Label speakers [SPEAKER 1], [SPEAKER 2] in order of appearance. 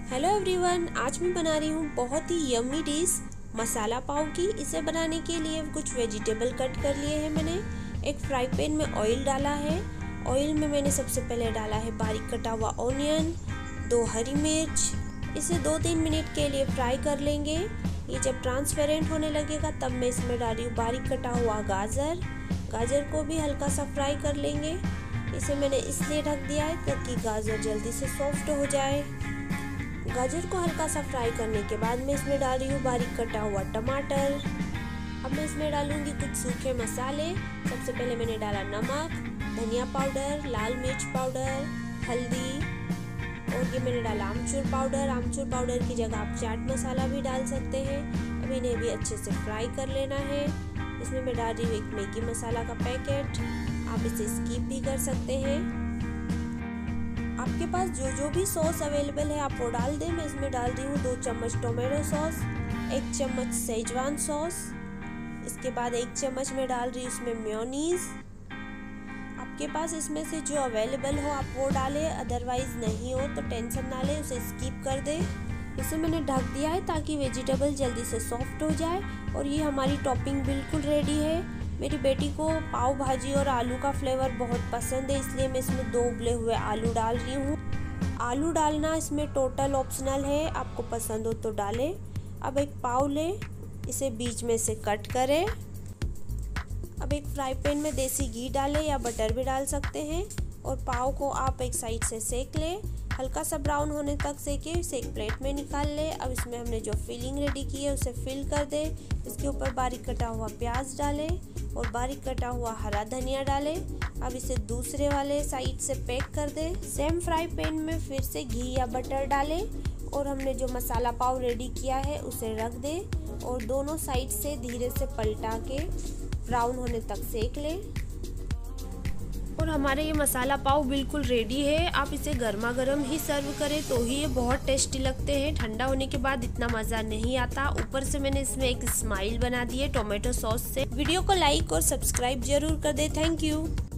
[SPEAKER 1] Hello everyone, आज मैं बना रही हूँ बहुत ही यम्मी डिश मसाला पाव की। इसे बनाने के लिए कुछ वेजिटेबल कट कर लिए हैं मैंने। एक फ्राई पैन में ऑयल डाला है। ऑयल में मैंने सबसे पहले डाला है बारीक कटा हुआ ऑनियन, 2 हरी मिर्च। इसे 2-3 मिनट के लिए फ्राई कर लेंगे। ये जब ट्रांसपेरेंट होने लगेगा तब मैं इसमें डाल रही हूँ बारीक कटा हुआ गाजर। गाजर को भी हल्का सा फ्राई कर लेंगे। इसे मैंने इसलिए ढक दिया है ताकि गाजर जल्दी से सॉफ्ट हो जाए। गाजर को हल्का सा फ्राई करने के बाद मैं इसमें डाल रही हूँ बारीक कटा हुआ टमाटर। अब मैं इसमें डालूंगी कुछ सूखे मसाले। सबसे पहले मैंने डाला नमक, धनिया पाउडर, लाल मिर्च पाउडर, हल्दी और ये मैंने डाला आमचूर पाउडर। आमचूर पाउडर की जगह आप चाट मसाला भी डाल सकते हैं। अब इन्हें भी अच्छे से फ्राई कर लेना है। इसमें मैं डाल रही हूँ एक मैगी मसाला का पैकेट। आप इसे स्किप भी कर सकते हैं। आपके पास जो भी सॉस अवेलेबल है आप वो डाल दें। मैं इसमें डाल रही हूँ 2 चम्मच टोमेटो सॉस, 1 चम्मच सेजवान सॉस। इसके बाद 1 चम्मच में डाल रही हूँ इसमें मेयोनीज। आपके पास इसमें से जो अवेलेबल हो आप वो डालें, अदरवाइज नहीं हो तो टेंशन ना लें, उसे स्किप कर दें। इसे मैंने ढक दिया है ताकि वेजिटेबल जल्दी से सॉफ्ट हो जाए। और ये हमारी टॉपिंग बिल्कुल रेडी है। मेरी बेटी को पाव भाजी और आलू का फ्लेवर बहुत पसंद है, इसलिए मैं इसमें 2 उबले हुए आलू डाल रही हूँ। आलू डालना इसमें टोटल ऑप्शनल है, आपको पसंद हो तो डालें। अब एक पाव लें, इसे बीच में से कट करें। अब एक फ्राई पैन में देसी घी डालें या बटर भी डाल सकते हैं और पाव को आप एक साइड से सेक लें। हल्का सा ब्राउन होने तक सेके, इसे एक प्लेट में निकाल लें। अब इसमें हमने जो फिलिंग रेडी की है उसे फिल कर दें। इसके ऊपर बारीक कटा हुआ प्याज डालें और बारीक कटा हुआ हरा धनिया डालें। अब इसे दूसरे वाले साइड से पैक कर दें। सेम फ्राई पैन में फिर से घी या बटर डालें और हमने जो मसाला पाव रेडी किया है उसे रख दें और दोनों साइड से धीरे से पलटा के ब्राउन होने तक सेक लें। और हमारे ये मसाला पाव बिल्कुल रेडी है। आप इसे गर्मा गर्म ही सर्व करें तो ही ये बहुत टेस्टी लगते हैं। ठंडा होने के बाद इतना मज़ा नहीं आता। ऊपर से मैंने इसमें एक स्माइल बना दी है टोमेटो सॉस से। वीडियो को लाइक और सब्सक्राइब जरूर कर दे। Thank you.